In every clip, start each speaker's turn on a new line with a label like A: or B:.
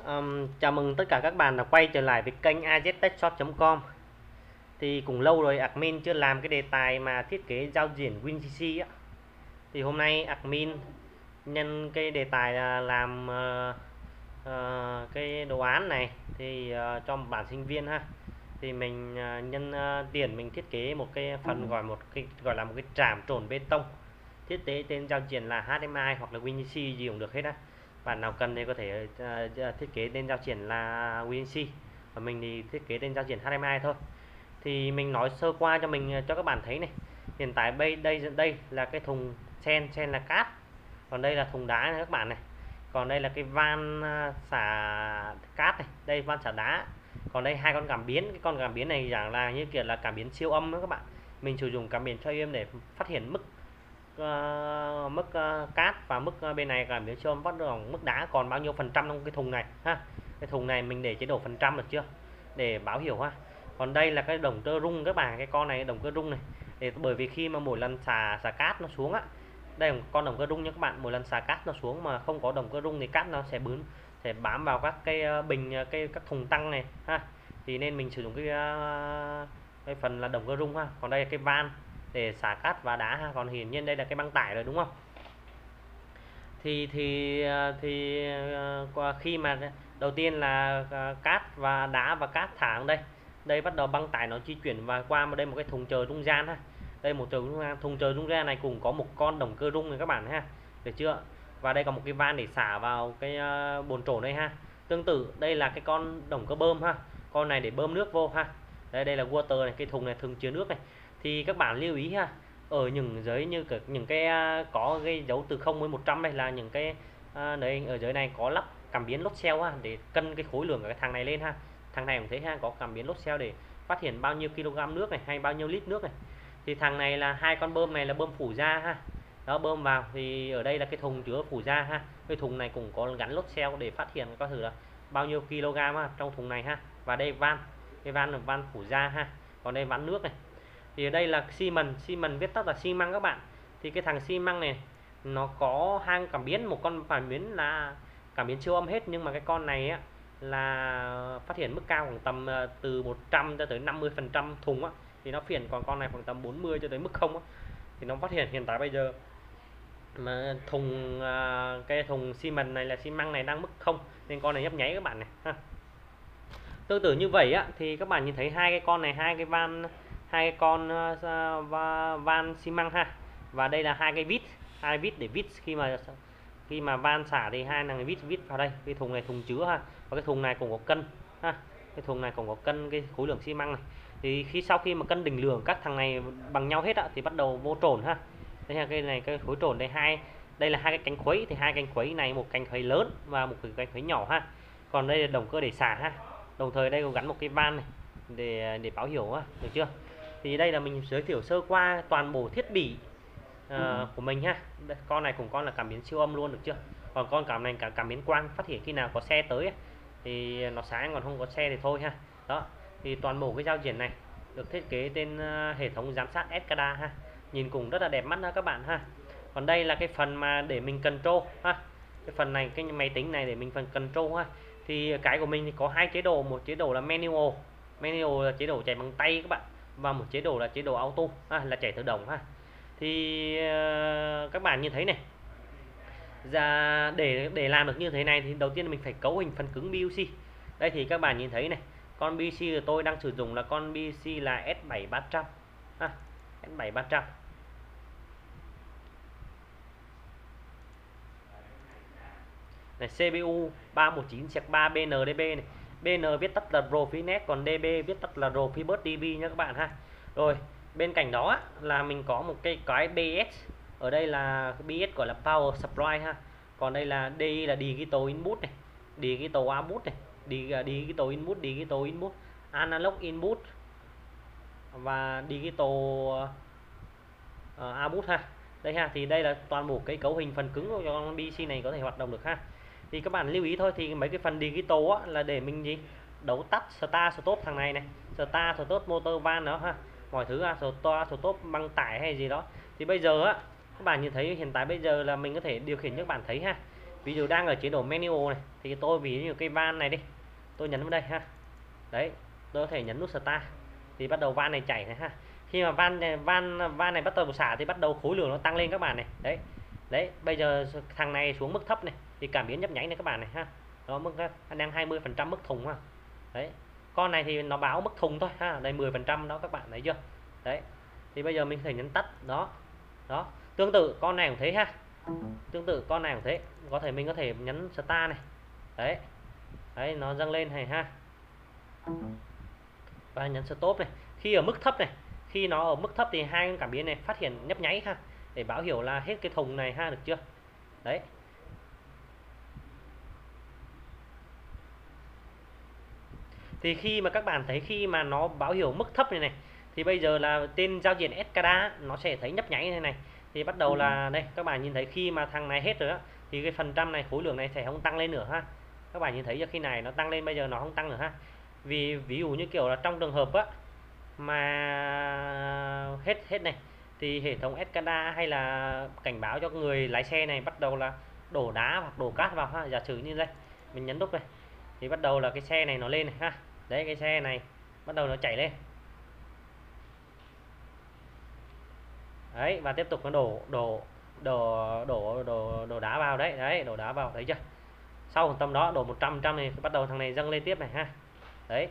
A: Chào mừng tất cả các bạn đã quay trở lại với kênh aztechshop.com. Thì cũng lâu rồi admin chưa làm cái đề tài mà thiết kế giao diện WinCC á. Thì hôm nay admin nhân cái đề tài là làm cái đồ án này thì cho một bạn sinh viên ha. Thì mình nhân tiền mình thiết kế một cái phần gọi là một cái trạm trộn bê tông. Thiết kế tên giao diện là HMI hoặc là WinCC gì cũng được hết á. Bạn nào cần thì có thể thiết kế tên giao diện là WinCC, và mình thì thiết kế tên giao diện HTML thôi. Thì mình nói sơ qua cho các bạn thấy này. Hiện tại đây là cái thùng sen là cát, còn đây là thùng đá này các bạn này, còn đây là cái van xả cát này, đây van xả đá, còn đây hai con cảm biến. Cái con cảm biến này dạng là như kiểu là cảm biến siêu âm đó các bạn. Mình sử dụng cảm biến siêu âm để phát hiện mức cát và mức bên này cảm biến siêu âm bắt đầu mức đá còn bao nhiêu phần trăm trong cái thùng này ha. Cái thùng này mình để chế độ phần trăm được chưa, để báo hiểu ha. Còn đây là cái động cơ rung các bạn, cái con này động cơ rung này, để bởi vì khi mà mỗi lần xả cát nó xuống á, đây là con động cơ rung nha các bạn. Mỗi lần xả cát nó xuống mà không có động cơ rung thì cát nó sẽ bám vào các cái bình các thùng tăng này ha. Thì nên mình sử dụng cái phần là động cơ rung ha. Còn đây là cái van để xả cát và đá ha. Còn hiển nhiên đây là cái băng tải rồi đúng không. Qua khi mà đầu tiên là cát và đá và cát thả ở đây bắt đầu băng tải nó di chuyển và qua đây một cái thùng chờ trung gian ha. Đây một thùng chờ trung gian này cũng có một con động cơ rung này các bạn ha, được chưa. Và đây có một cái van để xả vào cái bồn trộn đây ha. Tương tự đây là cái con động cơ bơm ha, con này để bơm nước vô ha. Đây là water này, cái thùng này thường chứa nước này. Thì các bạn lưu ý ha, ở những giới như những cái có cái dấu từ 0 đến 100 đây là những cái đấy, ở dưới này có lắp cảm biến lốt cell ha, để cân cái khối lượng của cái thằng này lên ha. Thằng này cũng thấy ha, có cảm biến lốt cell để phát hiện bao nhiêu kg nước này hay bao nhiêu lít nước này. Thì thằng này là hai con bơm này là bơm phủ ra ha, đó bơm vào. Thì ở đây là cái thùng chứa phủ ra ha. Cái thùng này cũng có gắn lốt cell để phát hiện có thử là bao nhiêu kg ha, trong thùng này ha. Và đây cái van là van phủ ra ha. Còn đây ván nước này. Thì ở đây là xi măng viết tắt là xi măng các bạn. Thì cái thằng xi măng này nó có hai cảm biến, một con cảm biến là cảm biến siêu âm hết, nhưng mà cái con này á là phát hiện mức cao khoảng tầm từ 100 cho tới 50% thùng á, thì nó phiền. Còn con này khoảng tầm 40 cho tới mức 0 á, thì nó phát hiện hiện tại bây giờ mà cái thùng xi măng này là xi măng này đang mức 0 nên con này nhấp nháy các bạn này ha. Tương tự như vậy á, thì các bạn nhìn thấy hai cái con này, hai cái con van xi măng ha. Và đây là hai vít để vít khi mà van xả thì hai là vít vào đây. Cái thùng này thùng chứa ha, và cái thùng này cũng có cân ha. Cái thùng này cũng có cân cái khối lượng xi măng này. Thì sau khi mà cân định lượng các thằng này bằng nhau hết á, thì bắt đầu vô trộn ha. Đây là cái khối trộn đây là hai cái cánh khuấy. Thì hai cánh khuấy này, một cánh khuấy lớn và một cánh khuấy nhỏ ha. Còn đây là động cơ để xả ha. Đồng thời đây có gắn một cái van này để báo hiểu ha, được chưa. Thì đây là mình giới thiệu sơ qua toàn bộ thiết bị của mình ha. Đây, con này cùng con là cảm biến siêu âm luôn, được chưa. Còn con cảm biến quang phát hiện khi nào có xe tới thì nó sáng, còn không có xe thì thôi ha. Đó, thì toàn bộ cái giao diện này được thiết kế trên hệ thống giám sát SCADA ha, nhìn cũng rất là đẹp mắt đó các bạn ha. Còn đây là cái phần mà để mình control ha. Cái phần này, cái máy tính này để mình phần control ha. Thì cái của mình thì có hai chế độ, một chế độ là manual là chế độ chạy bằng tay các bạn, và một chế độ là chế độ auto ha, là chạy tự động ha. Thì các bạn như thấy này, để làm được như thế này thì đầu tiên mình phải cấu hình phần cứng BUC. Đây thì các bạn nhìn thấy này, con BUC của tôi đang sử dụng là con BUC là S7300 ha, S7300. Này, CPU 319/3 BNDB này. BN viết tắt là Profinet, còn DB viết tắt là Profibus DB nha các bạn ha. Rồi, bên cạnh đó là mình có một cái BS. Ở đây là BS gọi là Power Supply ha. Còn đây là DI là Digital Input này, Digital Output này, Digital Input, Analog Input và Digital Output ha. Đây ha, thì đây là toàn bộ cái cấu hình phần cứng cho con PC này có thể hoạt động được ha. Thì các bạn lưu ý thôi, thì mấy cái phần digital á, là để mình đấu tắt start stop thằng này này, start stop motor van đó ha, mọi thứ start stop băng tải hay gì đó. Thì bây giờ á, các bạn nhìn thấy hiện tại bây giờ là mình có thể điều khiển cho các bạn thấy ha. ví dụ đang ở chế độ manual này thì tôi ví dụ cái van này đi, tôi nhấn vào đây ha. Đấy, tôi có thể nhấn nút start thì bắt đầu van này chảy này ha. Khi mà van này bắt đầu xả thì bắt đầu khối lượng nó tăng lên các bạn này. Đấy. Đấy, bây giờ thằng này xuống mức thấp này thì cảm biến nhấp nháy này các bạn này ha. Đó, mức đang 20% mức thùng ha. Đấy. Con này thì nó báo mức thùng thôi ha. Đây 10% đó các bạn thấy chưa? Đấy. Thì bây giờ mình có thể nhấn tắt đó. Đó. Tương tự con này cũng thế ha. Tương tự con này cũng thế, có thể mình có thể nhấn start này. Đấy. Đấy, nó dâng lên này ha. Và nhấn stop này. Khi ở mức thấp này, khi nó ở mức thấp thì hai con cảm biến này phát hiện nhấp nháy ha, để báo hiệu là hết cái thùng này ha, được chưa? Đấy. Thì khi mà các bạn thấy khi mà nó báo hiệu mức thấp này này thì bây giờ là trên giao diện SCADA nó sẽ thấy nhấp nháy này này. Thì bắt đầu là đây, các bạn nhìn thấy khi mà thằng này hết rồi á thì cái phần trăm này, khối lượng này sẽ không tăng lên nữa ha. Các bạn nhìn thấy khi này nó tăng lên, bây giờ nó không tăng nữa ha. Vì ví dụ như kiểu là trong trường hợp á mà hết này thì hệ thống SCADA hay là cảnh báo cho người lái xe này bắt đầu là đổ đá hoặc đổ cát vào ha. Giả sử như đây, mình nhấn nút đây thì bắt đầu là cái xe này nó lên này ha. Đấy, cái xe này bắt đầu nó chạy lên. Đấy, và tiếp tục nó đổ đá vào đấy. Đấy, đổ đá vào, thấy chưa? Sau tầm đó đổ 100% này bắt đầu thằng này dâng lên tiếp này ha. Đấy.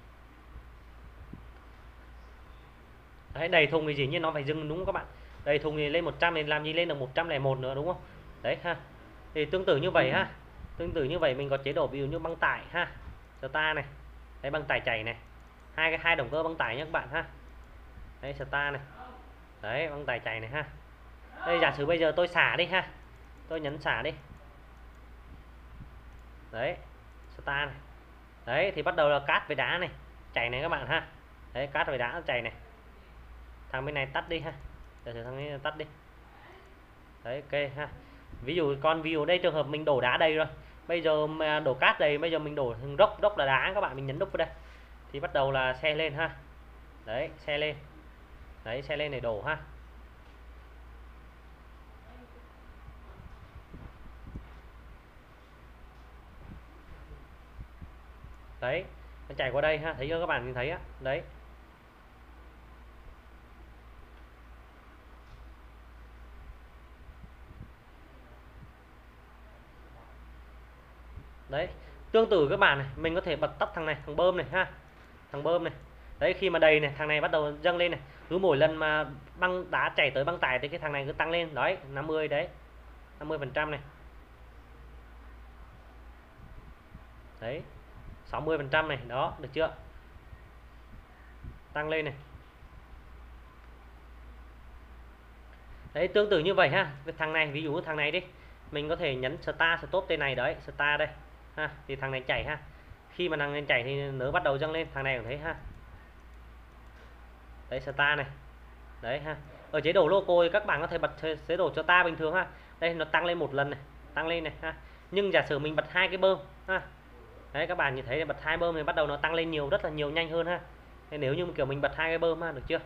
A: Đấy, đầy thùng thì dĩ nhiên nó phải dừng đúng không các bạn? Đầy thùng thì lên 100 thì làm gì lên được 101 nữa đúng không? Đấy ha. Thì tương tự như vậy ha. Tương tự như vậy mình có chế độ ví dụ như băng tải ha. Start này. Đấy, băng tải chảy này. Hai động cơ băng tải nhé các bạn ha. Đấy, start này. Đấy, băng tải chảy này ha. Đây, giả sử bây giờ tôi xả đi ha. Tôi nhấn xả đi. Đấy, start này. Đấy, thì bắt đầu là cát với đá này chảy này các bạn ha. Đấy, cát với đá chảy này. Thằng bên này tắt đi ha. Giả sử thằng này tắt đi. Đấy, ok ha. Ví dụ đây trường hợp mình đổ đá đầy rồi, bây giờ mà đổ cát đầy, bây giờ mình đổ dốc là đá các bạn, mình nhấn nút vào đây thì bắt đầu là xe lên ha. Đấy, xe lên. Đấy, xe lên để đổ ha. Đấy, nó chạy qua đây ha, thấy chưa các bạn, nhìn thấy á. Đấy. Đấy, tương tự các bạn này, mình có thể bật tắt thằng này, thằng bơm này ha. Thằng bơm này. Đấy, khi mà đầy này, thằng này bắt đầu dâng lên này. Cứ mỗi lần mà băng đá chảy tới băng tải thì cái thằng này cứ tăng lên. Đấy, 50 đấy. 50% này. Đấy. 60% này, đó, được chưa? Tăng lên này. Đấy, tương tự như vậy ha. Cái thằng này, ví dụ thằng này đi, mình có thể nhấn start stop tên này đấy, start đây ha, thì thằng này chảy ha. Khi mà thằng này chảy thì nó bắt đầu dâng lên, thằng này cũng thấy ha. Đấy, start này. Đấy ha. Ở chế độ loco thì các bạn có thể bật chế độ cho ta bình thường ha. Đây nó tăng lên một lần này, tăng lên này ha. Nhưng giả sử mình bật hai cái bơm ha. Đấy, các bạn nhìn thấy bật hai bơm thì bắt đầu nó tăng lên nhiều, rất là nhiều, nhanh hơn ha. Nên nếu như kiểu mình bật hai cái bơm ha, được chưa?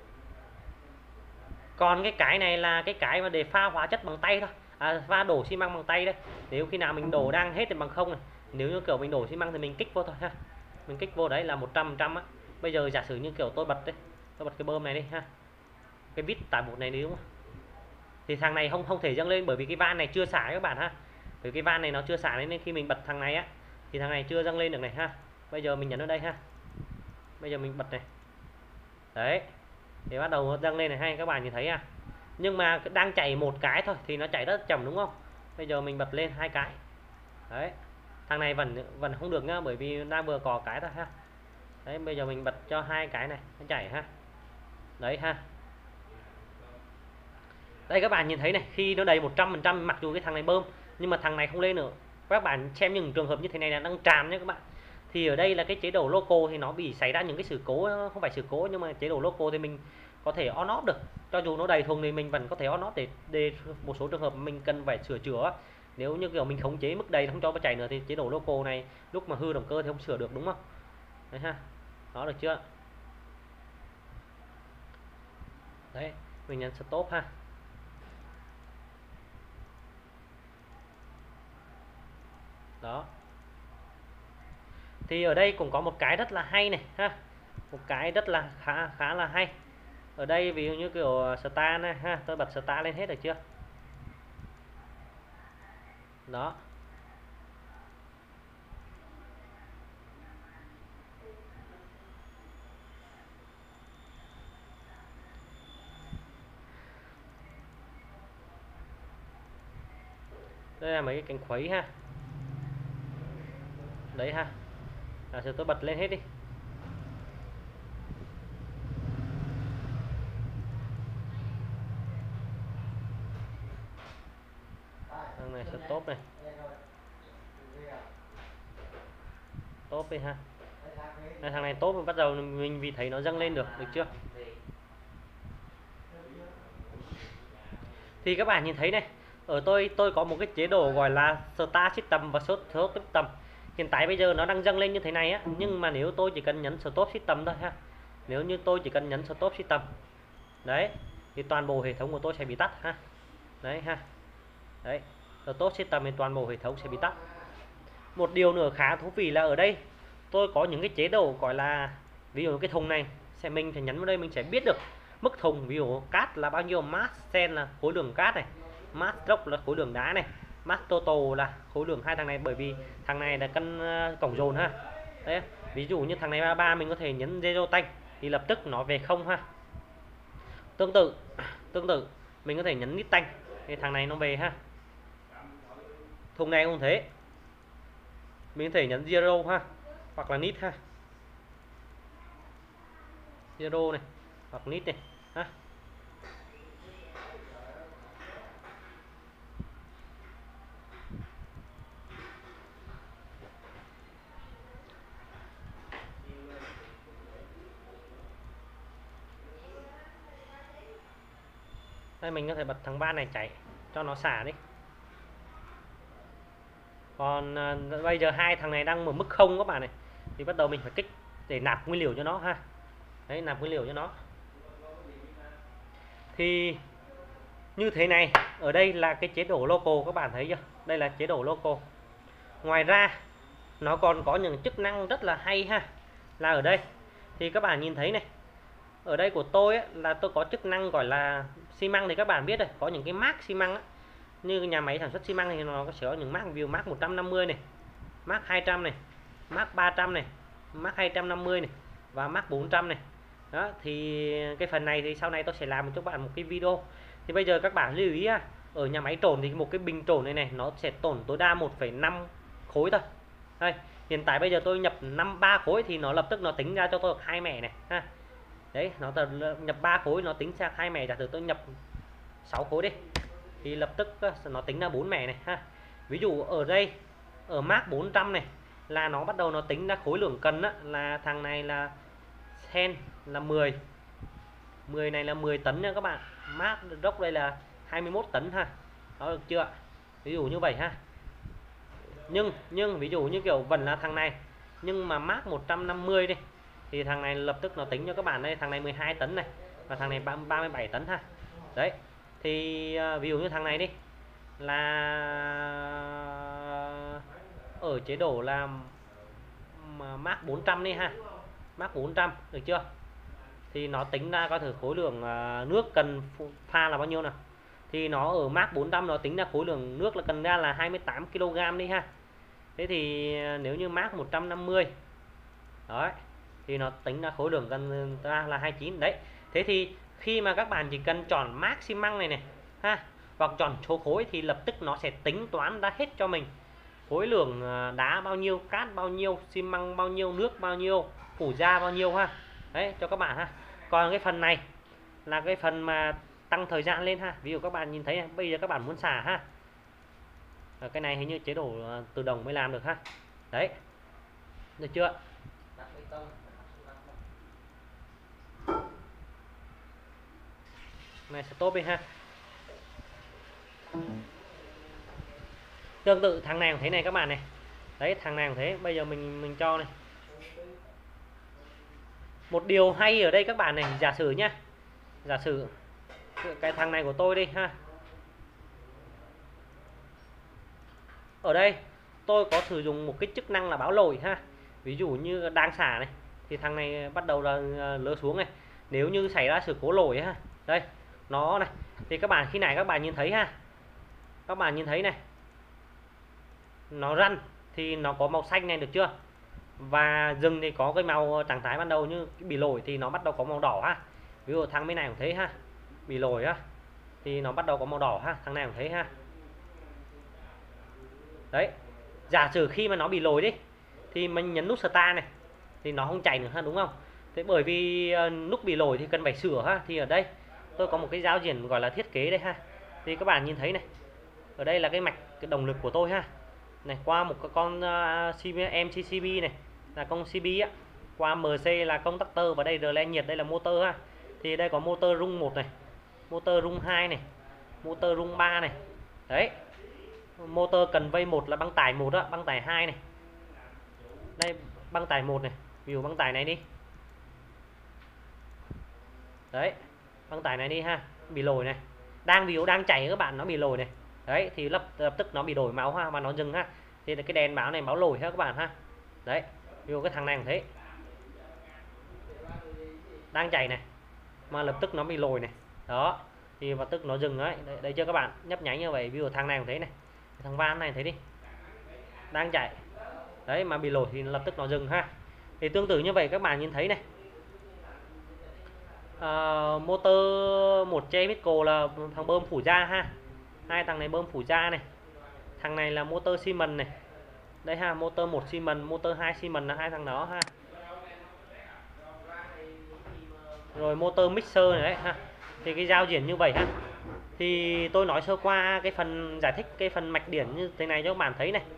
A: Còn cái này là cái mà để pha hóa chất bằng tay thôi, pha đổ xi măng bằng tay đây. Nếu khi nào mình đổ đang hết thì bằng không này, nếu như kiểu mình đổ xi măng thì mình kích vô thôi ha. Mình kích vô đấy là 100% á. Bây giờ giả sử như kiểu tôi bật đấy, tôi bật cái bơm này đi ha, cái vít tải bột này đi đúng không, thì thằng này không thể dâng lên bởi vì cái van này chưa xả các bạn ha. Bởi cái van này nó chưa xả nên khi mình bật thằng này á thì thằng này chưa dâng lên được này ha. Bây giờ mình nhấn ở đây ha, bây giờ mình bật này. Đấy, thì bắt đầu nó dâng lên này hay các bạn nhìn thấy à. Nhưng mà đang chạy một cái thôi thì nó chạy rất chậm đúng không? Bây giờ mình bật lên hai cái. Đấy, thằng này vẫn không được nhá, bởi vì đang vừa có cái thôi ha. Đấy, bây giờ mình bật cho hai cái này nó chạy ha. Đấy ha. Đây các bạn nhìn thấy này, khi nó đầy 100% mặc dù cái thằng này bơm nhưng mà thằng này không lên nữa. Các bạn xem những trường hợp như thế này là đang tràn nhé các bạn. Thì ở đây là cái chế độ loco thì nó bị xảy ra những cái sự cố, không phải sự cố nhưng mà chế độ loco thì mình có thể on off được. Cho dù nó đầy thùng thì mình vẫn có thể on off để một số trường hợp mình cần phải sửa chữa. Nếu như kiểu mình khống chế mức đầy không cho nó chạy nữa thì chế độ loco này lúc mà hư động cơ thì không sửa được đúng không? Đấy ha. Đó, được chưa? Đấy, mình nhấn stop ha. Đó, thì ở đây cũng có một cái rất là hay này ha, một cái rất là khá là hay. Ở đây ví dụ như kiểu star này ha, tôi bật star lên hết được chưa? Đó, đây là mấy cái cánh khuấy ha, đấy ha. Giờ tôi bật lên hết đi. Thằng này stop này, top đi ha. Đây, thằng này top bắt đầu mình vì thấy nó dâng lên được chưa? Thì các bạn nhìn thấy này, ở tôi có một cái chế độ gọi là start system và stop system. Hiện tại bây giờ nó đang dâng lên như thế này á, nhưng mà nếu tôi chỉ cần nhấn stop system thôi ha, nếu như tôi chỉ cần nhấn stop system đấy thì toàn bộ hệ thống của tôi sẽ bị tắt ha. Đấy ha, đấy, stop system thì toàn bộ hệ thống sẽ bị tắt. Một điều nữa khá thú vị là ở đây tôi có những cái chế độ gọi là, ví dụ cái thùng này mình sẽ nhấn vào đây, mình sẽ biết được mức thùng, ví dụ cát là bao nhiêu, mass sen là khối lượng cát này, mass rock là khối lượng đá này, mass total là khối lượng hai thằng này, bởi vì thằng này là cân cổng dồn ha. Đấy, ví dụ như thằng này 33 mình có thể nhấn zero tanh thì lập tức nó về không ha. Tương tự mình có thể nhấn nít tanh thì thằng này nó về ha. Thùng này cũng thế, mình có thể nhấn zero ha, hoặc là nít ha, zero này hoặc nít này ha. Đây mình có thể bật thằng ba này chạy cho nó xả đi. Còn bây giờ hai thằng này đang ở mức không các bạn này, thì bắt đầu mình phải kích để nạp nguyên liệu cho nó ha. Đấy, nạp nguyên liệu cho nó. Thì như thế này, ở đây là cái chế độ local, các bạn thấy chưa? Đây là chế độ local. Ngoài ra nó còn có những chức năng rất là hay ha, là ở đây thì các bạn nhìn thấy này, ở đây của tôi ấy, là tôi có chức năng gọi là xi măng, thì các bạn biết rồi, có những cái mác xi măng á, như nhà máy sản xuất xi măng thì nó có sẽ có những mác, ví dụ mác 150 này, mác 200 này, mác 300 này, mác 250 này và mác 400 này. Đó, thì cái phần này thì sau này tôi sẽ làm cho các bạn một cái video. Thì bây giờ các bạn lưu ý ha, ở nhà máy trộn thì một cái bình trộn này nó sẽ tổn tối đa 1,5 khối thôi. Đây, hiện tại bây giờ tôi nhập 3 khối thì nó lập tức nó tính ra cho tôi được 2 mẻ này ha. Đấy, nó nhập 3 khối nó tính ra 2 mẻ, giả sử tôi nhập 6 khối đi thì lập tức nó tính ra 4 mẻ này ha. Ví dụ ở đây ở mác 400 này là nó bắt đầu nó tính ra khối lượng cần á, là thằng này là sen là 10 này là 10 tấn nha các bạn. Mác rock đây là 21 tấn ha. Đó, được chưa? Ví dụ như vậy ha. Nhưng ví dụ như kiểu vẫn là thằng này, nhưng mà mác 150 đi thì thằng này lập tức nó tính cho các bạn đây, thằng này 12 tấn này và thằng này 37 tấn ha. Đấy, thì ví dụ như thằng này đi là ở chế độ là mác 400 đi ha, mác 400 được chưa? Thì nó tính ra coi thử khối lượng nước cần pha là bao nhiêu nào. Thì nó ở mác 400 nó tính ra khối lượng nước là cần ra là 28 kg đi ha. Thế thì nếu như mác 150 đấy thì nó tính ra khối lượng cần ra là 29 đấy. Thế thì khi mà các bạn chỉ cần chọn mác xi măng này này ha, hoặc chọn số khối thì lập tức nó sẽ tính toán ra hết cho mình khối lượng đá bao nhiêu, cát bao nhiêu, xi măng bao nhiêu, nước bao nhiêu, phủ da bao nhiêu ha. Đấy, cho các bạn ha. Còn cái phần này là cái phần mà tăng thời gian lên ha. Ví dụ các bạn nhìn thấy này, bây giờ các bạn muốn xả ha, cái này hình như chế độ tự động mới làm được ha. Đấy, được chưa? Này stop đi ha. Tương tự thằng này cũng thế này các bạn này. Đấy, thằng này cũng thế. Bây giờ mình cho này. Một điều hay ở đây các bạn này, giả sử nhá, giả sử cái thằng này của tôi đi ha. Ở đây tôi có sử dụng một cái chức năng là báo lỗi ha. Ví dụ như đang xả này thì thằng này bắt đầu là lỡ xuống này, nếu như xảy ra sự cố lỗi ha, đây nó này, thì các bạn khi này các bạn nhìn thấy ha, các bạn nhìn thấy này, nó răn thì nó có màu xanh này được chưa, và dừng thì có cái màu trạng thái ban đầu, như bị lỗi thì nó bắt đầu có màu đỏ ha. Ví dụ thằng bên này cũng thấy ha, bị lỗi á thì nó bắt đầu có màu đỏ ha, thằng này cũng thấy ha. Đấy, giả sử khi mà nó bị lỗi đi thì mình nhấn nút start này thì nó không chạy nữa ha, đúng không? Thế bởi vì lúc bị lỗi thì cần phải sửa ha, thì ở đây tôi có một cái giao diện gọi là thiết kế đây ha. Thì các bạn nhìn thấy này, ở đây là cái mạch cái động lực của tôi ha, này qua một cái con MCCB này là con CB á, qua MC là contactor, và đây relay nhiệt, đây là motor ha. Thì đây có motor rung 1 này, motor rung 2 này, motor rung 3 này. Đấy, motor cần vây 1 là băng tải 1 á, băng tải 2 này, đây băng tải 1 này, ví dụ băng tải này đi. Đấy, băng tải này đi ha, bị lỗi này, ví dụ đang chạy các bạn, nó bị lỗi này. Đấy thì lập tức nó bị đổi màu ha, và nó dừng ha, thì cái đèn báo này báo lỗi ha các bạn ha. Đấy, ví dụ cái thằng này cũng thế, đang chạy này mà lập tức nó bị lỗi này, đó thì lập tức nó dừng. Đấy, đây chưa các bạn, nhấp nháy như vậy. Ví dụ thằng này cũng thế này, thằng van này thấy đi, đang chạy đấy mà bị lỗi thì lập tức nó dừng ha. Thì tương tự như vậy các bạn nhìn thấy này, motor một chemical là thằng bơm phủ da ha, hai thằng này bơm phủ da này, thằng này là motor Siemens này, đây ha, motor 1 Siemens, motor 2 Siemens là hai thằng đó ha. Rồi motor mixer này đấy ha. Thì cái giao diện như vậy ha. Thì tôi nói sơ qua cái phần giải thích cái phần mạch điển như thế này cho các bạn thấy này.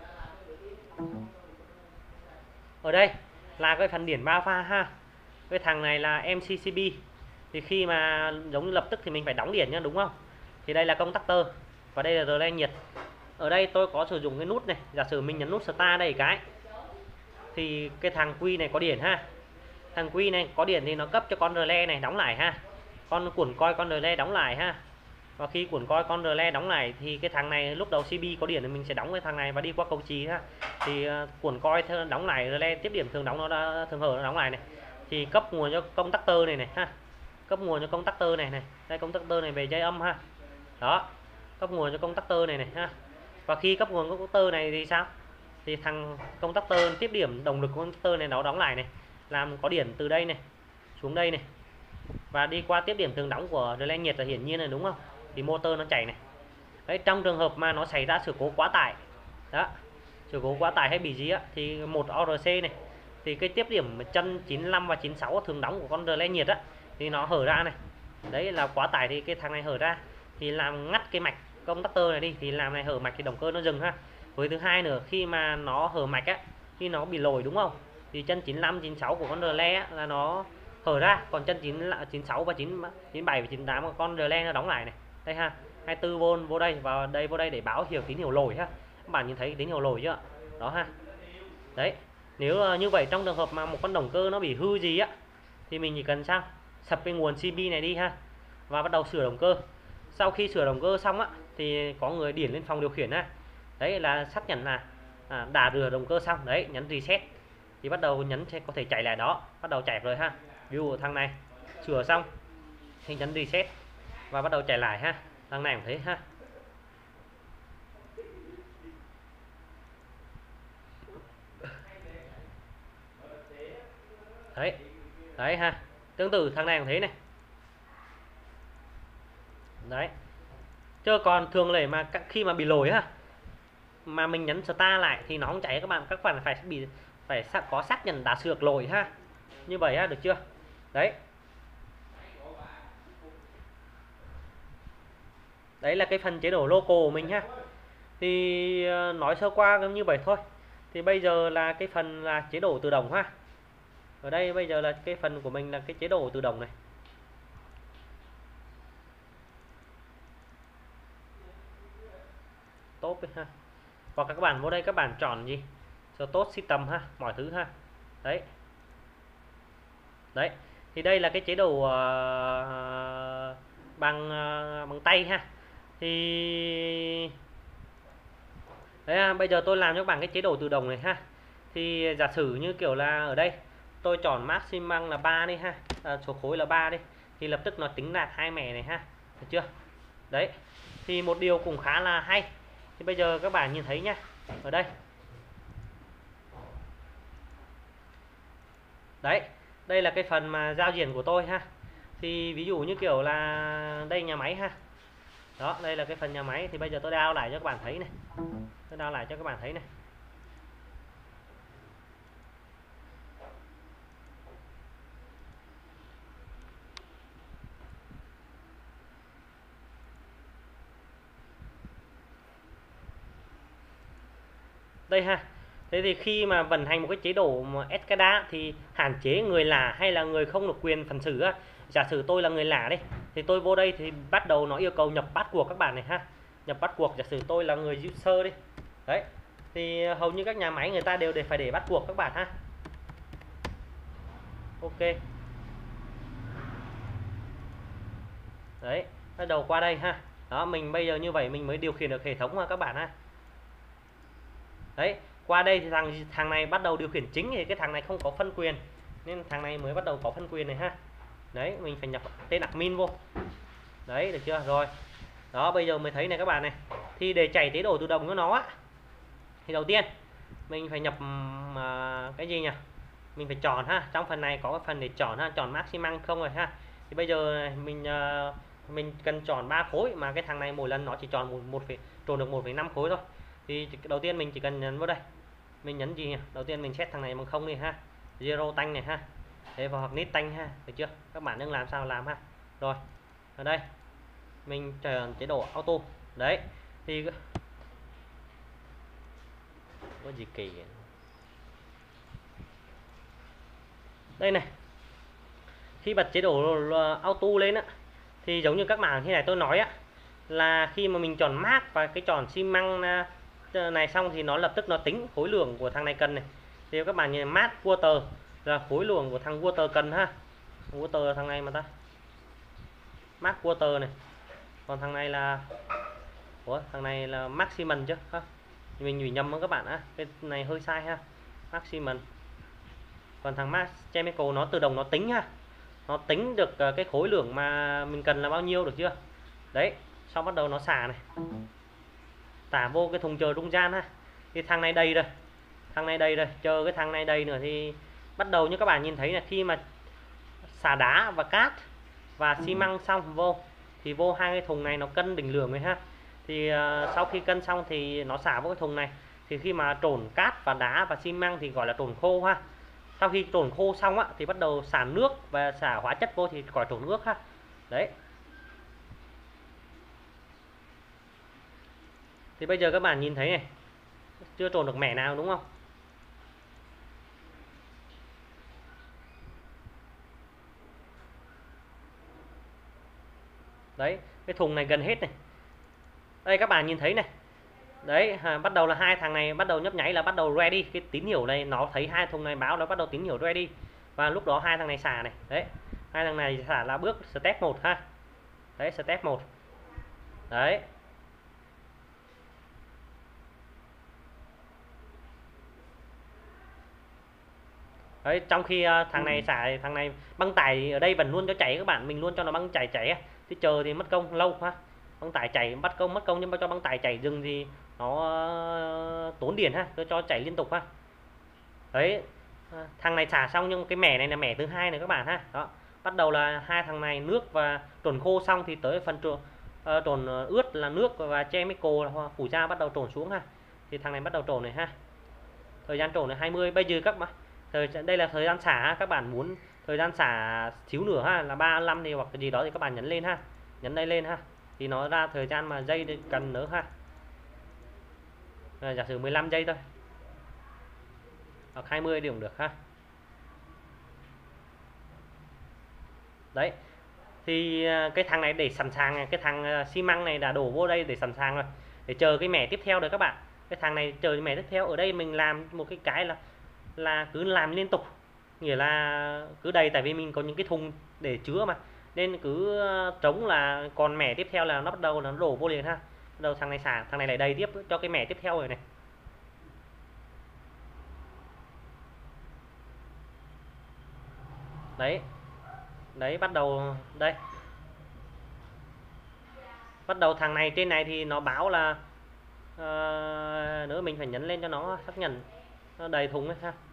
A: Ở đây là cái phần điển ba pha ha. Cái thằng này là MCCB. Thì khi mà giống như lập tức thì mình phải đóng điển nhá, đúng không? Thì đây là contactor và đây là relay nhiệt. Ở đây tôi có sử dụng cái nút này, giả sử mình nhấn nút start đây cái thì cái thằng Q này có điển ha. Thằng Q này có điển thì nó cấp cho con relay này đóng lại ha. Con cuộn coi con relay đóng lại ha. Và khi cuộn coi con relay đóng lại thì cái thằng này lúc đầu CB có điển thì mình sẽ đóng cái thằng này và đi qua cầu trì ha. Thì cuộn coi đóng lại, relay tiếp điểm thường đóng, nó đã thường hở nó đóng lại này. Thì cấp nguồn cho contactor này này ha. Cấp nguồn cho contactor này này. Đây contactor này về dây âm ha. Đó. Cấp nguồn cho contactor này này ha. Và khi cấp nguồn contactor này thì sao? Thì thằng contactor tiếp điểm động lực của contactor này nó đóng lại này, làm có điển từ đây này xuống đây này và đi qua tiếp điểm thường đóng của relay nhiệt là hiển nhiên là đúng không? Thì motor nó chạy này. Đấy, trong trường hợp mà nó xảy ra sự cố quá tải đó, sự cố quá tải hay bị gì á, thì một ORC này thì cái tiếp điểm chân 95 và 96 thường đóng của con relay nhiệt á thì nó hở ra này. Đấy là quá tải thì cái thằng này hở ra thì làm ngắt cái mạch contactor này đi, thì làm này hở mạch thì động cơ nó dừng ha. Với thứ hai nữa, khi mà nó hở mạch á, khi nó bị lỗi đúng không, thì chân 95 96 của con relay á, là nó hở ra, còn chân 96 và 97 và 98 của con relay nó đóng lại này. Đây ha, 24V vô đây và đây vô đây để báo hiệu tín hiệu lỗi ha. Các bạn nhìn thấy tín hiệu lỗi chưa? Đó ha. Đấy, nếu như vậy trong trường hợp mà một con động cơ nó bị hư gì á thì mình chỉ cần sao? Sập cái nguồn CB này đi ha và bắt đầu sửa động cơ. Sau khi sửa động cơ xong á thì có người điển lên phòng điều khiển ha. Đấy là xác nhận là đã rửa động cơ xong. Đấy, nhấn reset thì bắt đầu nhấn sẽ có thể chạy lại, đó bắt đầu chạy rồi ha. Ví dụ thằng này sửa xong thì nhấn reset và bắt đầu chạy lại ha. Thằng này cũng thế ha. Đấy, đấy ha, tương tự thằng này cũng thế này. Đấy, chứ còn thường lệ mà khi mà bị lỗi ha mà mình nhấn start lại thì nó không chạy các bạn phải có xác nhận đã sửa lỗi ha, như vậy ha, được chưa? Đấy, đấy là cái phần chế độ local của mình ha. Thì nói sơ qua như vậy thôi. Thì bây giờ là cái phần là chế độ tự động ha. Ở đây bây giờ là cái phần của mình là cái chế độ tự động này. Tốt ha. Hoặc các bạn vô đây các bạn chọn gì? Tốt system ha, mọi thứ ha. Đấy. Đấy. Thì đây là cái chế độ bằng tay ha. Thì Đấy, bây giờ tôi làm cho các bạn cái chế độ tự động này ha. Thì giả sử như kiểu là ở đây tôi chọn maximum là 3 đi ha, số khối là 3 đi, thì lập tức nó tính đạt hai mẻ này ha, được chưa? Đấy, thì một điều cũng khá là hay. Thì bây giờ các bạn nhìn thấy nhá, ở đây đấy, đây là cái phần mà giao diện của tôi ha. Thì ví dụ như kiểu là đây nhà máy ha, đó đây là cái phần nhà máy. Thì bây giờ tôi download lại cho các bạn thấy này, tôi download lại cho các bạn thấy này. Đây ha. Thế thì khi mà vận hành một cái chế độ mà SCADA thì hạn chế người lạ hay là người không được quyền phần xử á. Giả sử tôi là người lạ đi, thì tôi vô đây thì bắt đầu nó yêu cầu nhập password các bạn này ha. Nhập password, giả sử tôi là người user đi. Đấy. Thì hầu như các nhà máy người ta đều phải để password các bạn ha. Ok. Đấy, bắt đầu qua đây ha. Đó, mình bây giờ như vậy mình mới điều khiển được hệ thống mà các bạn ha. Đấy, qua đây thì thằng này bắt đầu điều khiển chính, thì cái thằng này không có phân quyền nên thằng này mới bắt đầu có phân quyền này ha. Đấy, mình phải nhập tên admin vô. Đấy, được chưa? Rồi. Đó, bây giờ mới thấy này các bạn này. Thì để chạy chế độ tự động của nó á, thì đầu tiên mình phải nhập cái gì nhỉ? Mình phải chọn ha. Trong phần này có cái phần để chọn ha, chọn maximum không rồi ha. Thì bây giờ mình cần chọn 3 khối mà cái thằng này mỗi lần nó chỉ chọn trộn được 1,5 khối thôi. Thì đầu tiên mình chỉ cần nhấn vào đây, mình nhấn gì nhỉ? Đầu tiên mình set thằng này bằng không đi ha, zero tanh này ha, để vào hoặc nít tanh ha, được chưa? Các bạn đừng làm sao làm ha. Rồi ở đây mình chọn chế độ auto. Đấy thì có gì kỳ vậy? Đây này, khi bật chế độ auto lên á thì giống như các bạn như này tôi nói á, là khi mà mình chọn mác và cái chọn xi măng này xong thì nó lập tức nó tính khối lượng của thằng này cần này. Thì các bạn nhìn mát water là khối lượng của thằng water cần ha. Water là thằng này mà ta, mát water này. Còn thằng này là thằng này là maximum chứ ha, mình nhầm nhầm với các bạn á, cái này hơi sai ha, maximum. Còn thằng max chemical nó tự động nó tính ha, nó tính được cái khối lượng mà mình cần là bao nhiêu, được chưa? Đấy, xong bắt đầu nó xả này, tả vô cái thùng chờ trung gian ha. Thì thằng này đầy rồi, thằng này đầy rồi, chờ cái thằng này đầy nữa thì bắt đầu như các bạn nhìn thấy là khi mà xả đá và cát và xi măng xong vô thì vô hai cái thùng này nó cân định lượng rồi ha. Thì sau khi cân xong thì nó xả vào cái thùng này. Thì khi mà trộn cát và đá và xi măng thì gọi là trộn khô ha. Sau khi trộn khô xong á thì bắt đầu xả nước và xả hóa chất vô thì gọi trộn nước ha. Đấy. Thì bây giờ các bạn nhìn thấy này, chưa trộn được mẻ nào đúng không? Đấy, cái thùng này gần hết này. Đây các bạn nhìn thấy này. Đấy, bắt đầu là hai thằng này bắt đầu nhấp nháy là bắt đầu ready, cái tín hiệu này nó thấy hai thùng này báo nó bắt đầu tín hiệu ready. Và lúc đó hai thằng này xả này. Đấy, hai thằng này xả là bước step 1 ha. Đấy, step 1. Đấy. Đấy, trong khi thằng này xả, thằng này băng tải ở đây vẫn luôn cho chảy các bạn, mình luôn cho nó băng chảy thì chờ thì mất công lâu ha. Băng tải chảy mất công nhưng mà cho băng tải chảy dừng thì nó tốn điện ha, tôi cho chảy liên tục ha. Đấy, thằng này xả xong nhưng cái mẻ này là mẻ thứ hai này các bạn ha. Đó, bắt đầu là hai thằng này nước và trộn khô xong thì tới phần trộn ướt là nước và chemical phủ da bắt đầu trộn xuống ha. Thì thằng này bắt đầu trộn này ha. Thời gian trộn là 20. Bây giờ các bạn đây là thời gian xả, các bạn muốn thời gian xả xíu nữa ha là 35 thì hoặc cái gì đó thì các bạn nhấn lên ha, nhấn đây lên ha, thì nó ra thời gian mà giây cần nữa ha. Giả sử 15 giây thôi hoặc 20 thì cũng được ha. Đấy, thì cái thằng này để sẵn sàng, cái thằng xi măng này đã đổ vô đây để sẵn sàng rồi, để chờ cái mẻ tiếp theo rồi các bạn. Cái thằng này chờ cái mẻ tiếp theo. Ở đây mình làm một cái là cứ làm liên tục, nghĩa là cứ đầy, tại vì mình có những cái thùng để chứa mà, nên cứ trống là còn mẻ tiếp theo là nó bắt đầu nó đổ vô liền ha. Bắt đầu thằng này xả, thằng này lại đầy tiếp cho cái mẻ tiếp theo rồi này. Đấy, đấy bắt đầu đây, bắt đầu thằng này trên này thì nó báo là nữa mình phải nhấn lên cho nó xác nhận nó đầy thùng ấy ha.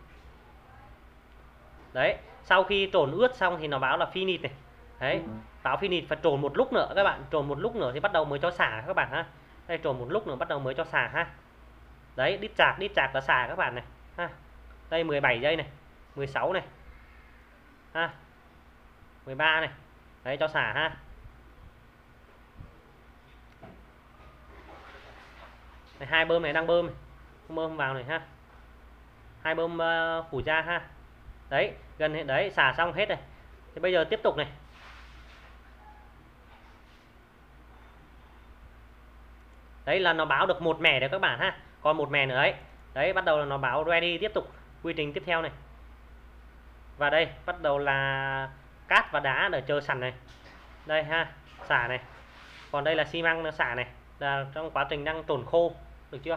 A: Đấy, sau khi trộn ướt xong thì nó báo là finish này. Đấy, báo finish và trộn một lúc nữa các bạn, trộn một lúc nữa thì bắt đầu mới cho xả các bạn ha. Đây, trộn một lúc nữa bắt đầu mới cho xả ha. Đấy, đít chạc là xả các bạn này ha. Đây 17 giây này, 16 này ha, 13 này. Đấy, cho xả ha. Này, hai bơm này đang bơm này. Bơm vào này ha, hai bơm phủ ra ha. Đấy, gần đấy, xả xong hết rồi. Thì bây giờ tiếp tục này. Đấy là nó báo được một mẻ rồi các bạn ha, còn một mẻ nữa đấy. Đấy, bắt đầu là nó báo ready, tiếp tục quy trình tiếp theo này. Và đây bắt đầu là cát và đá để chờ sẵn này. Đây ha, xả này. Còn đây là xi măng nó xả này, là trong quá trình đang trộn khô, được chưa?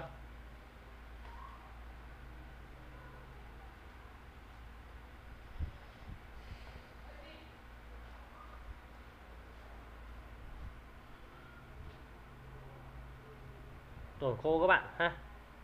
A: Trộn khô các bạn ha.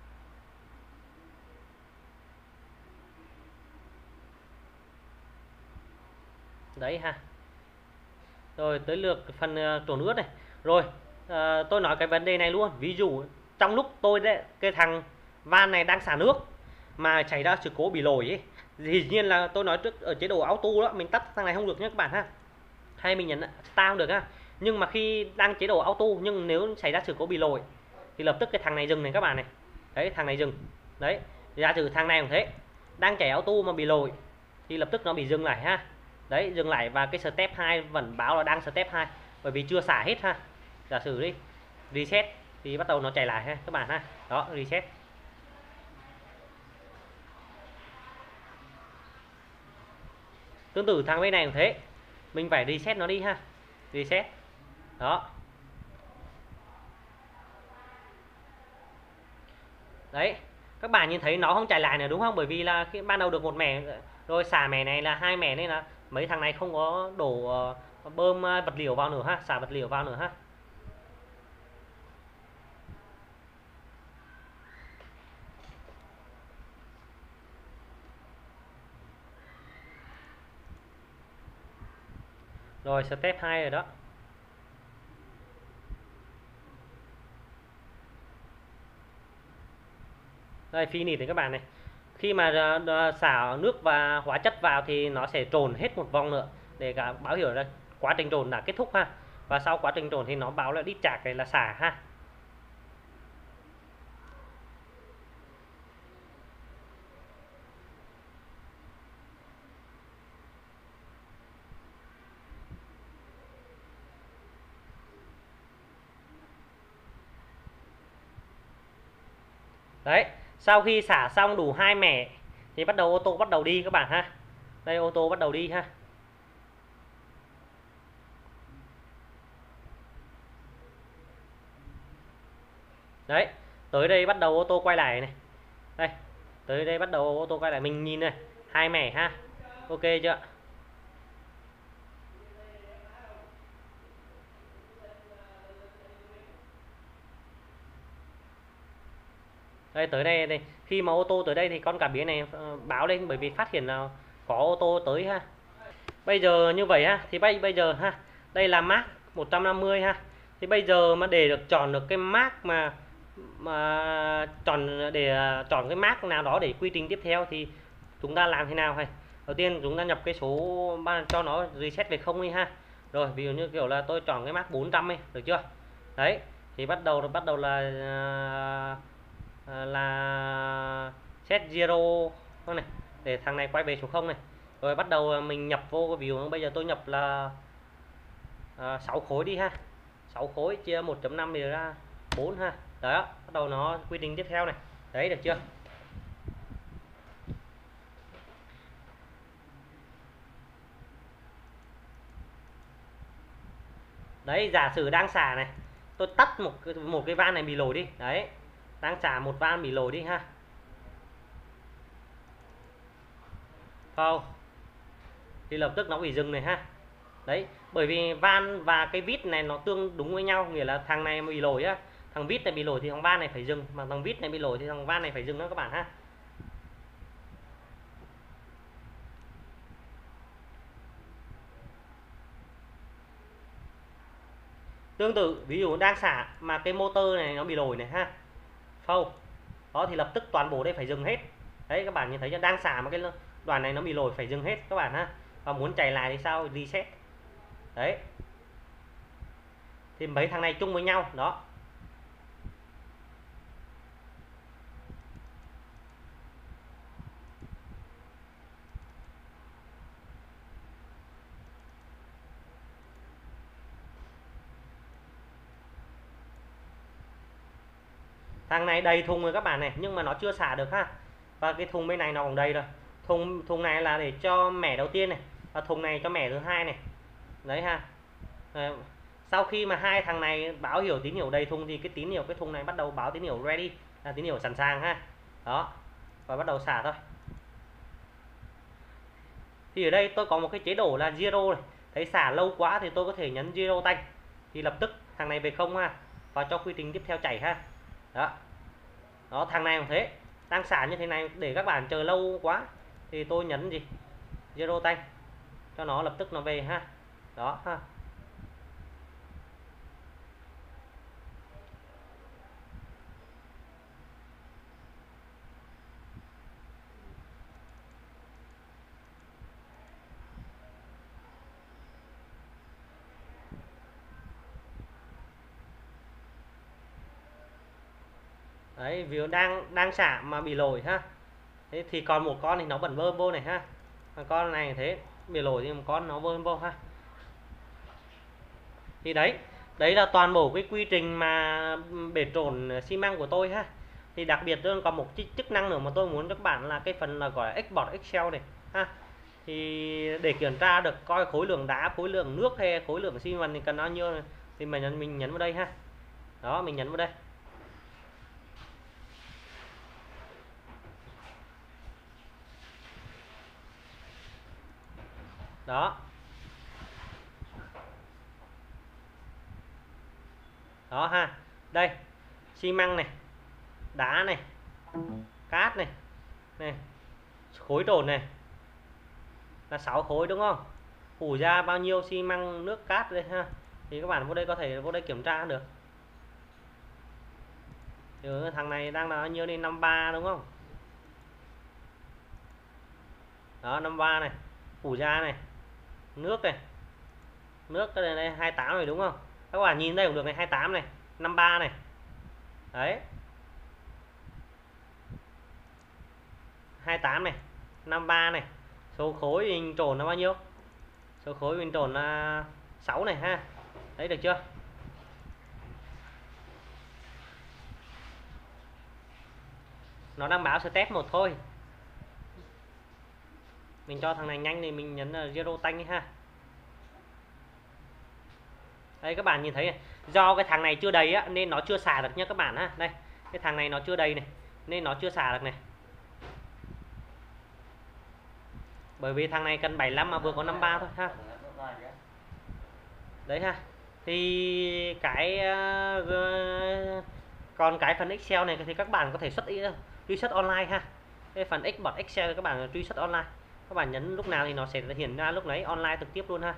A: Đấy ha. Rồi tới lượt phần trộn ướt này. Rồi tôi nói cái vấn đề này luôn. Ví dụ trong lúc tôi đấy, cái thằng van này đang xả nước mà xảy ra sự cố bị lỗi ấy, dĩ nhiên là tôi nói trước ở chế độ auto đó, mình tắt thằng này không được nhé các bạn ha, hay mình nhấn start không được ha. Nhưng mà khi đang chế độ auto, nhưng nếu xảy ra sự cố bị lỗi thì lập tức cái thằng này dừng này các bạn này. Đấy, thằng này dừng. Đấy, giả sử thằng này cũng thế, đang chạy auto mà bị lỗi thì lập tức nó bị dừng lại ha. Đấy, dừng lại và cái step 2 vẫn báo là đang step 2 bởi vì chưa xả hết ha. Giả sử đi reset thì bắt đầu nó chạy lại ha các bạn ha. Đó, reset. Tương tự thằng bên này cũng thế, mình phải reset nó đi ha. Reset. Đó. Đấy, các bạn nhìn thấy nó không chạy lại nữa đúng không? Bởi vì là khi ban đầu được một mẻ rồi xả mẻ này là hai mẻ nên là mấy thằng này không có đổ bơm vật liệu vào nữa ha, xả vật liệu vào nữa ha. Rồi step 2 rồi đó. Đây finish thì các bạn này. Khi mà xả nước và hóa chất vào thì nó sẽ trộn hết một vòng nữa để cả báo hiệu là quá trình trộn đã kết thúc ha. Và sau quá trình trộn thì nó báo là đi chạc này là xả ha. Đấy, sau khi xả xong đủ hai mẻ thì bắt đầu ô tô bắt đầu đi các bạn ha. Đây, ô tô bắt đầu đi ha. Đấy, tới đây bắt đầu ô tô quay lại này. Đây, tới đây bắt đầu ô tô quay lại, mình nhìn này, hai mẻ ha. Ok chưa? Đây, tới đây đây, khi mà ô tô tới đây thì con cảm biến này báo lên bởi vì phát hiện là có ô tô tới ha. Bây giờ như vậy ha, thì bây giờ ha, đây là Mark 150 ha. Thì bây giờ mà để được chọn được cái Mark mà chọn để chọn cái Mark nào đó để quy trình tiếp theo thì chúng ta làm thế nào hay? Đầu tiên chúng ta nhập cái số cho nó reset về không đi ha. Rồi ví dụ như kiểu là tôi chọn cái Mark 400 ấy, được chưa? Đấy, thì bắt đầu là set zero thôi này, để thằng này quay về số 0 này. Rồi bắt đầu mình nhập vô, ví dụ bây giờ tôi nhập là 6 khối đi ha. 6 khối chia 1.5 thì ra 4 ha. Đó, bắt đầu nó quy trình tiếp theo này. Đấy, được chưa? Đấy, giả sử đang xả này, tôi tắt một cái van này bị lỗi đi. Đấy, đang xả một van bị lỗi đi ha. Không. thì lập tức nó bị dừng này ha. Đấy, bởi vì van và cái vít này nó tương đúng với nhau, nghĩa là thằng này bị lỗi á, thằng vít này bị lỗi thì thằng van này phải dừng, mà thằng vít này bị lỗi thì thằng van này phải dừng đó các bạn ha. Tương tự ví dụ đang xả mà cái motor này nó bị lỗi này ha, phâu đó thì lập tức toàn bộ đây phải dừng hết. Đấy các bạn nhìn thấy chưa, đang xả mà cái đoàn này nó bị lỗi phải dừng hết các bạn ha. Và muốn chạy lại thì sao, reset. Đấy thì mấy thằng này chung với nhau đó. Thằng này đầy thùng rồi các bạn này, nhưng mà nó chưa xả được ha. Và cái thùng bên này nó còn đầy rồi. Thùng này là để cho mẻ đầu tiên này, và thùng này cho mẻ thứ hai này. Đấy ha. Sau khi mà hai thằng này báo hiệu tín hiệu đầy thùng thì cái tín hiệu cái thùng này bắt đầu báo tín hiệu ready, là tín hiệu sẵn sàng ha. Đó. Và bắt đầu xả thôi. Thì ở đây tôi có một cái chế độ là zero này. Thấy xả lâu quá thì tôi có thể nhấn zero tanh, thì lập tức thằng này về không ha, và cho quy trình tiếp theo chảy ha. Đó. Đó, thằng này cũng thế, đang xả như thế này để các bạn chờ lâu quá thì tôi nhấn gì zero tanh cho nó lập tức nó về ha. Đó ha. Đấy, vì đang xả mà bị lỗi ha. Thế thì còn một con thì nó vẫn bơm vô này ha. Con này thế bị lỗi thì một con nó bơm vô ha. Thì đấy là toàn bộ cái quy trình mà bể trộn xi măng của tôi ha. Thì đặc biệt tôi còn một chức năng nữa mà tôi muốn cho các bạn là cái phần là gọi là export Excel này ha. Thì để kiểm tra được coi khối lượng đá, khối lượng nước hay khối lượng xi măng thì cần bao nhiêu này, thì mình nhấn vào đây ha. Đó, mình nhấn vào đây. Đó. Đó ha. Đây, xi măng này, đá này, cát này, này, khối trộn này là 6 khối đúng không? Phủ ra bao nhiêu xi măng, nước, cát đây ha. Thì các bạn vô đây có thể vô đây kiểm tra được. Thì thằng này đang là bao nhiêu đi, 53 đúng không? Đó, 53 này, phủ ra này, nước này. Nước cái này 28 này đúng không? Các bạn nhìn đây cũng được này, 28 này, 53 này. Đấy. 28 này, 53 này. Số khối mình trộn là bao nhiêu? Số khối mình trộn là 6 này ha. Đấy được chưa? Nó đang báo step 1 thôi. Mình cho thằng này nhanh thì mình nhấn zero tanh ha. Đây các bạn nhìn thấy này, do cái thằng này chưa đầy á nên nó chưa xả được nha các bạn ha. Đây, cái thằng này nó chưa đầy này nên nó chưa xả được này. Bởi vì thằng này cần 75 mà vừa có 53 thôi ha. Đấy ha. Thì cái còn cái phần Excel này thì các bạn có thể truy xuất online ha. Cái phần export Excel các bạn truy xuất online. Các bạn nhấn lúc nào thì nó sẽ hiện ra lúc đấy, online trực tiếp luôn ha.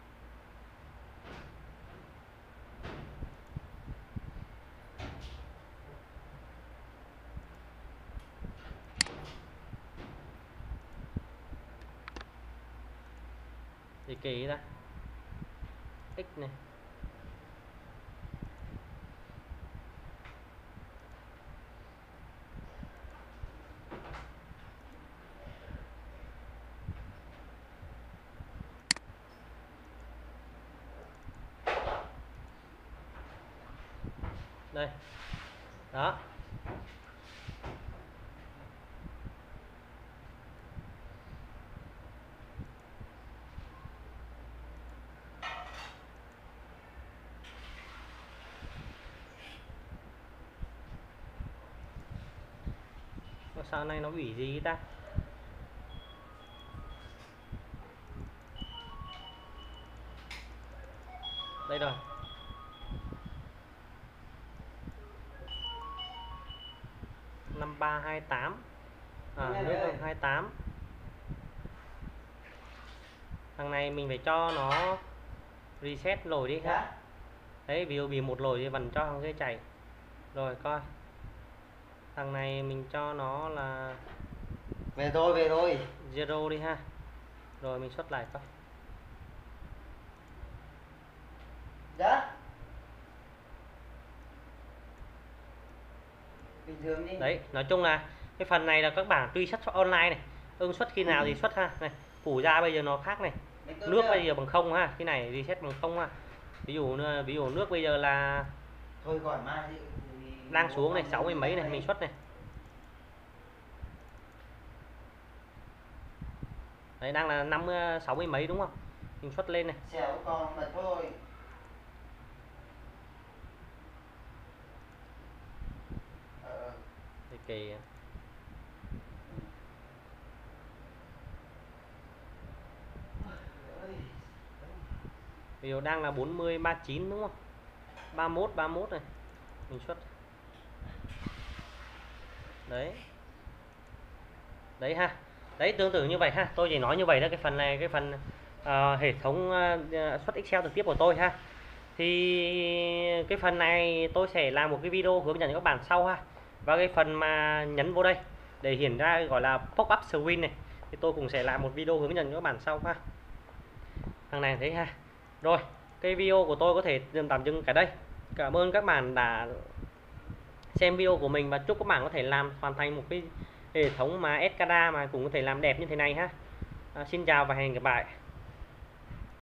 A: Thì ký ra x này, đây đó. Sao này nó bị gì ta? Đây rồi. 5328. Nước 28. Thằng này mình phải cho nó reset lồi đi ha. Đấy, ví dụ bị một lồi thì vẫn cho thằng kia chạy. Rồi coi. Thằng này mình cho nó là
B: về rồi
A: 0 đi ha. Rồi mình xuất lại coi.
B: Dạ. Bình thường đi.
A: Đấy, nói chung là cái phần này là các bạn tùy xuất online này, ưng xuất khi nào thì xuất ha. Này, phủ ra bây giờ nó khác này. Nước bây giờ bằng không ha, cái này reset bằng không ha. Ví dụ nước bây giờ là
B: thôi gọi mai đi.
A: đang xuống này 60 mấy này, mình xuất này. Đấy, đang là 50 60 mấy đúng không? Mình xuất lên này.
B: Xẻo còn mà thôi.
A: Kì. Ví dụ đang là 40 39 đúng không? 31 này. Mình xuất. Đấy. Đấy ha. Đấy, tương tự như vậy ha. Tôi chỉ nói như vậy đó, cái phần này cái phần hệ thống xuất Excel trực tiếp của tôi ha. Thì cái phần này tôi sẽ làm một cái video hướng dẫn các bạn sau ha. Và cái phần mà nhấn vô đây để hiện ra gọi là pop up screen này thì tôi cũng sẽ làm một video hướng dẫn các bạn sau ha. Thằng này thấy ha. Rồi, cái video của tôi có thể tạm dừng cả đây. Cảm ơn các bạn đã xem video của mình và chúc các bạn có thể làm hoàn thành một cái hệ thống mà SCADA mà cũng có thể làm đẹp như thế này ha. Xin chào và hẹn gặp lại.